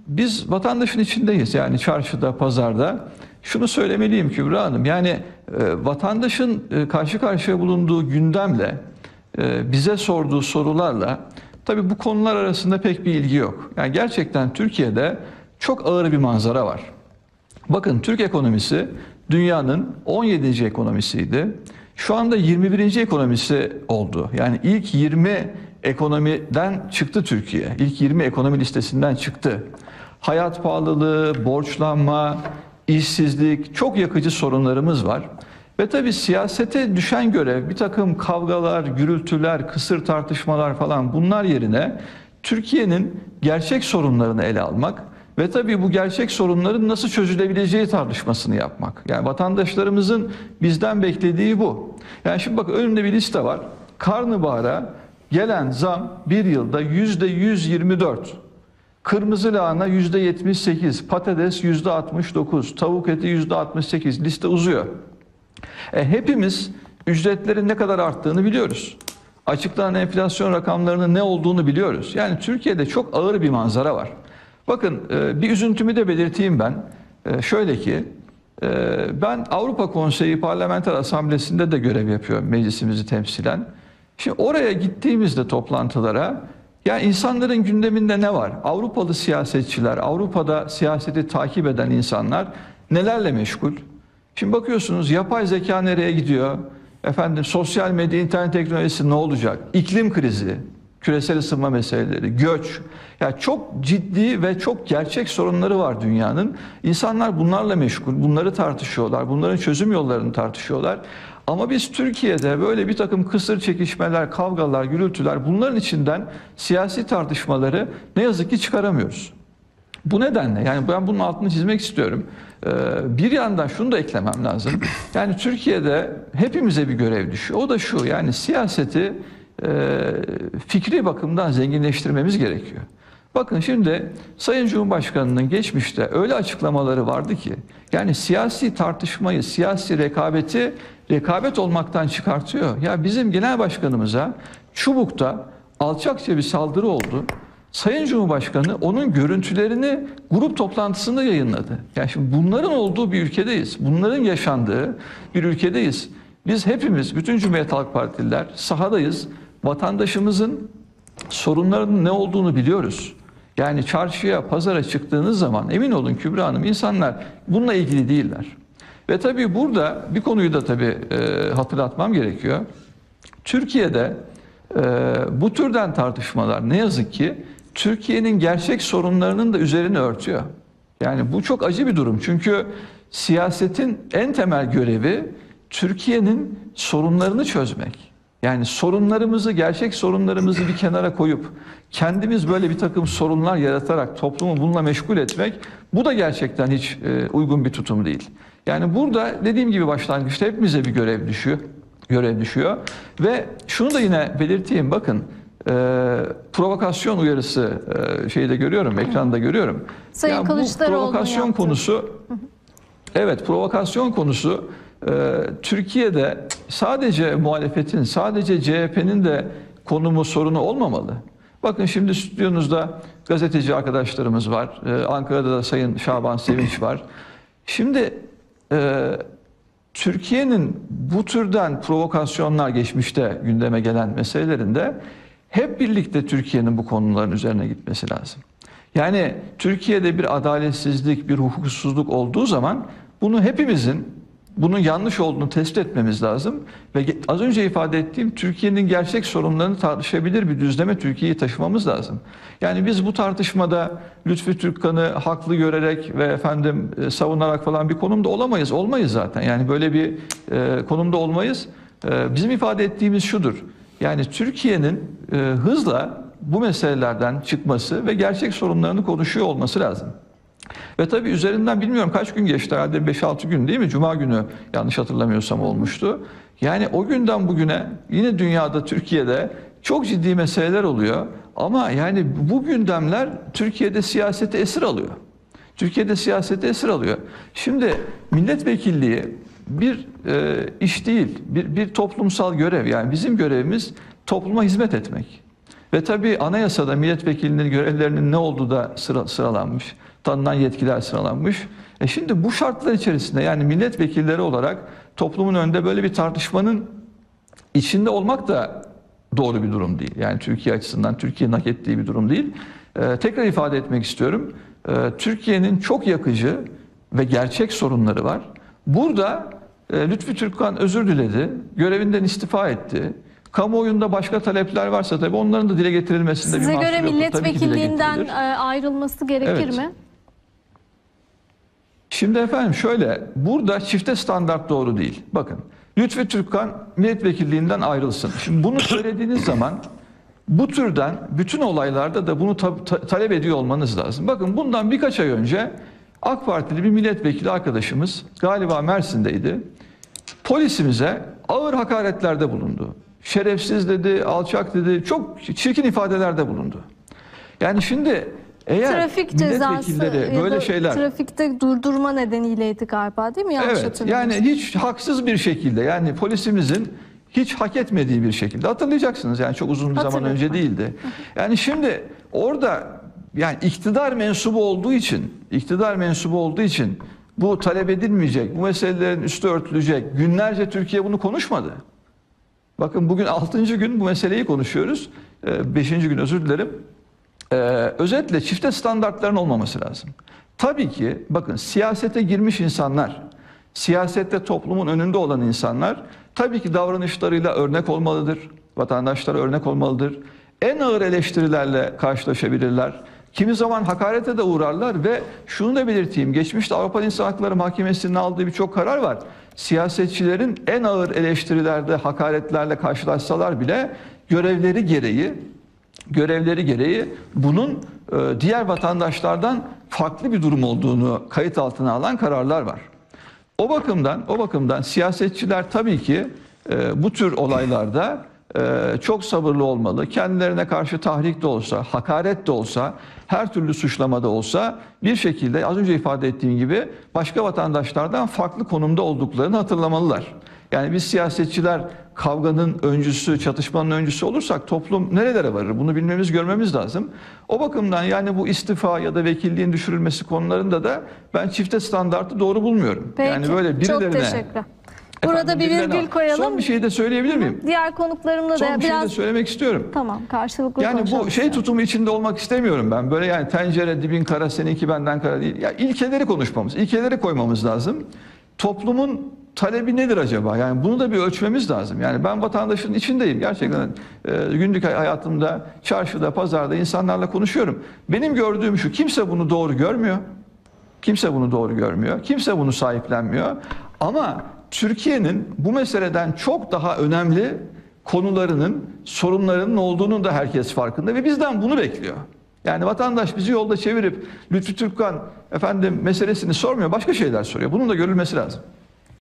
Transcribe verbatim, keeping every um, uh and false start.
biz vatandaşın içindeyiz. Yani çarşıda, pazarda. Şunu söylemeliyim Kübra Hanım. Yani e, vatandaşın e, karşı karşıya bulunduğu gündemle, e, bize sorduğu sorularla tabii bu konular arasında pek bir ilgi yok. Yani gerçekten Türkiye'de çok ağır bir manzara var. Bakın, Türk ekonomisi dünyanın on yedinci ekonomisiydi. Şu anda yirmi birinci ekonomisi oldu. Yani ilk yirmi ekonomiden çıktı Türkiye. İlk yirmi ekonomi listesinden çıktı. Hayat pahalılığı, borçlanma, işsizlik, çok yakıcı sorunlarımız var. Ve tabii siyasete düşen görev bir takım kavgalar, gürültüler, kısır tartışmalar falan, bunlar yerine Türkiye'nin gerçek sorunlarını ele almak ve tabii bu gerçek sorunların nasıl çözülebileceği tartışmasını yapmak. Yani vatandaşlarımızın bizden beklediği bu. Yani şimdi bak, önümde bir liste var. Karnabahara gelen zam bir yılda yüzde yüz yirmi dört. Kırmızı lahana yüzde yetmiş sekiz, patates yüzde altmış dokuz, tavuk eti yüzde altmış sekiz, liste uzuyor. E, hepimiz ücretlerin ne kadar arttığını biliyoruz. Açıklanan enflasyon rakamlarının ne olduğunu biliyoruz. Yani Türkiye'de çok ağır bir manzara var. Bakın, e, bir üzüntümü de belirteyim ben. E, şöyle ki, e, ben Avrupa Konseyi Parlamenter Asamblesi'nde de görev yapıyorum, meclisimizi temsilen. Şimdi oraya gittiğimizde toplantılara, yani insanların gündeminde ne var? Avrupalı siyasetçiler, Avrupa'da siyaseti takip eden insanlar nelerle meşgul? Şimdi bakıyorsunuz, yapay zeka nereye gidiyor? Efendim, sosyal medya, internet teknolojisi ne olacak? İklim krizi, küresel ısınma meseleleri, göç. Yani çok ciddi ve çok gerçek sorunları var dünyanın. İnsanlar bunlarla meşgul, bunları tartışıyorlar, bunların çözüm yollarını tartışıyorlar. Ama biz Türkiye'de böyle bir takım kısır çekişmeler, kavgalar, gürültüler, bunların içinden siyasi tartışmaları ne yazık ki çıkaramıyoruz. Bu nedenle, yani ben bunun altını çizmek istiyorum. Bir yandan şunu da eklemem lazım. Yani Türkiye'de hepimize bir görev düşüyor. O da şu: yani siyaseti fikri bakımdan zenginleştirmemiz gerekiyor. Bakın şimdi, Sayın Cumhurbaşkanı'nın geçmişte öyle açıklamaları vardı ki, yani siyasi tartışmayı, siyasi rekabeti rekabet olmaktan çıkartıyor. Ya bizim genel başkanımıza Çubuk'ta alçakça bir saldırı oldu. Sayın Cumhurbaşkanı onun görüntülerini grup toplantısında yayınladı. Yani şimdi bunların olduğu bir ülkedeyiz. Bunların yaşandığı bir ülkedeyiz. Biz hepimiz, bütün Cumhuriyet Halk Partililer sahadayız. Vatandaşımızın sorunlarının ne olduğunu biliyoruz. Yani çarşıya, pazara çıktığınız zaman emin olun Kübra Hanım, insanlar bununla ilgili değiller. Ve tabii burada bir konuyu da tabii e, hatırlatmam gerekiyor. Türkiye'de e, bu türden tartışmalar ne yazık ki Türkiye'nin gerçek sorunlarının da üzerini örtüyor. Yani bu çok acı bir durum. Çünkü siyasetin en temel görevi Türkiye'nin sorunlarını çözmek. Yani sorunlarımızı, gerçek sorunlarımızı bir kenara koyup kendimiz böyle bir takım sorunlar yaratarak toplumu bununla meşgul etmek, bu da gerçekten hiç e, uygun bir tutum değil. Yani burada dediğim gibi başlangıçta hepimize bir görev düşüyor. Görev düşüyor. Ve şunu da yine belirteyim, bakın, e, provokasyon uyarısı e, şeyi de görüyorum, ekranda görüyorum. Sayın yani Kılıçdaroğlu bu provokasyon yaptı. konusu, evet, provokasyon konusu e, Türkiye'de sadece muhalefetin, sadece C H P'nin de konumu, sorunu olmamalı. Bakın şimdi stüdyonuzda gazeteci arkadaşlarımız var. E, Ankara'da da Sayın Şaban Sevinç var. Şimdi e, Türkiye'nin bu türden provokasyonlar, geçmişte gündeme gelen meselelerinde hep birlikte Türkiye'nin bu konuların üzerine gitmesi lazım. Yani Türkiye'de bir adaletsizlik, bir hukuksuzluk olduğu zaman bunu hepimizin, bunun yanlış olduğunu tespit etmemiz lazım. Ve az önce ifade ettiğim Türkiye'nin gerçek sorunlarını tartışabilir bir düzleme Türkiye'yi taşımamız lazım. Yani biz bu tartışmada Lütfü Türkkan'ı haklı görerek ve efendim savunarak falan bir konumda olamayız. Olmayız zaten. Yani böyle bir e, konumda olmayız. E, bizim ifade ettiğimiz şudur: yani Türkiye'nin e, hızla bu meselelerden çıkması ve gerçek sorunlarını konuşuyor olması lazım. Ve tabii üzerinden bilmiyorum kaç gün geçti, herhalde beş altı gün değil mi? Cuma günü yanlış hatırlamıyorsam olmuştu. Yani o günden bugüne yine dünyada, Türkiye'de çok ciddi meseleler oluyor. Ama yani bu gündemler Türkiye'de siyaseti esir alıyor. Türkiye'de siyaseti esir alıyor. Şimdi milletvekilliği bir e, iş değil, bir, bir toplumsal görev. Yani bizim görevimiz topluma hizmet etmek. Ve tabii anayasada milletvekilinin görevlerinin ne olduğu da sıra, sıralanmış. Tanınan yetkiler sıralanmış. E şimdi bu şartlar içerisinde yani milletvekilleri olarak toplumun önünde böyle bir tartışmanın içinde olmak da doğru bir durum değil. Yani Türkiye açısından Türkiye'nin hak ettiği bir durum değil. Ee, tekrar ifade etmek istiyorum. Ee, Türkiye'nin çok yakıcı ve gerçek sorunları var. Burada e, Lütfü Türkkan özür diledi, görevinden istifa etti. Kamuoyunda başka talepler varsa tabii onların da dile getirilmesinde Size bir mahsur göre yoktur. Tabii ki dile milletvekilliğinden getirilir. ayrılması gerekir Evet. mi? Şimdi efendim şöyle, burada çifte standart doğru değil. Bakın, Lütfü Türkkan milletvekilliğinden ayrılsın. Şimdi bunu söylediğiniz zaman bu türden bütün olaylarda da bunu ta- ta- talep ediyor olmanız lazım. Bakın bundan birkaç ay önce AK Partili bir milletvekili arkadaşımız galiba Mersin'deydi. Polisimize ağır hakaretlerde bulundu. Şerefsiz dedi, alçak dedi, çok çirkin ifadelerde bulundu. Yani şimdi eğer Trafik cezası milletvekilleri ya böyle da şeyler... trafikte durdurma nedeniyle'ydi galiba, değil mi? Yanlış Evet, hatırlamıyorsam. yani hiç haksız bir şekilde, yani polisimizin hiç hak etmediği bir şekilde, hatırlayacaksınız yani çok uzun bir zaman Hatırladım. önce değildi. Yani şimdi orada yani iktidar mensubu olduğu için, iktidar mensubu olduğu için bu talep edilmeyecek, bu meselelerin üstü örtülecek. Günlerce Türkiye bunu konuşmadı. Bakın bugün altıncı gün bu meseleyi konuşuyoruz. Ee, beşinci gün özür dilerim. Ee, özetle çifte standartların olmaması lazım. Tabii ki bakın siyasete girmiş insanlar, siyasette toplumun önünde olan insanlar tabii ki davranışlarıyla örnek olmalıdır. Vatandaşlara örnek olmalıdır. En ağır eleştirilerle karşılaşabilirler. Kimi zaman hakarete de uğrarlar ve şunu da belirteyim. Geçmişte Avrupa İnsan Hakları Mahkemesi'nin aldığı birçok karar var. Siyasetçilerin en ağır eleştirilerde, hakaretlerle karşılaşsalar bile görevleri gereği görevleri gereği bunun e, diğer vatandaşlardan farklı bir durum olduğunu kayıt altına alan kararlar var. O bakımdan o bakımdan siyasetçiler tabii ki e, bu tür olaylarda e, çok sabırlı olmalı. Kendilerine karşı tahrik de olsa, hakaret de olsa, her türlü suçlamada olsa bir şekilde az önce ifade ettiğim gibi başka vatandaşlardan farklı konumda olduklarını hatırlamalılar. Yani biz siyasetçiler kavganın öncüsü, çatışmanın öncüsü olursak toplum nerelere varır? Bunu bilmemiz, görmemiz lazım. O bakımdan yani bu istifa ya da vekilliğin düşürülmesi konularında da ben çifte standartı doğru bulmuyorum. Peki, Yani böyle birilerine... çok teşekkür. Burada Efendim, bir birilerine- virgül koyalım. Son bir şey de söyleyebilir miyim? Diğer konuklarımla Son da bir şey de biraz... söylemek istiyorum. Tamam, karşılıklı Yani konuşalım. bu şey tutumu içinde olmak istemiyorum ben. Böyle yani tencere dibin kara, seninki benden kara değil. Ya ilkeleri konuşmamız, ilkeleri koymamız lazım. Toplumun talebi nedir acaba? Yani bunu da bir ölçmemiz lazım. Yani ben vatandaşın içindeyim. Gerçekten e, günlük hayatımda, çarşıda, pazarda insanlarla konuşuyorum. Benim gördüğüm şu, kimse bunu doğru görmüyor. Kimse bunu doğru görmüyor. Kimse bunu sahiplenmiyor. Ama Türkiye'nin bu meseleden çok daha önemli konularının, sorunlarının olduğunu da herkes farkında ve bizden bunu bekliyor. Yani vatandaş bizi yolda çevirip Lütfü Türkkan efendim meselesini sormuyor, başka şeyler soruyor. Bunun da görülmesi lazım.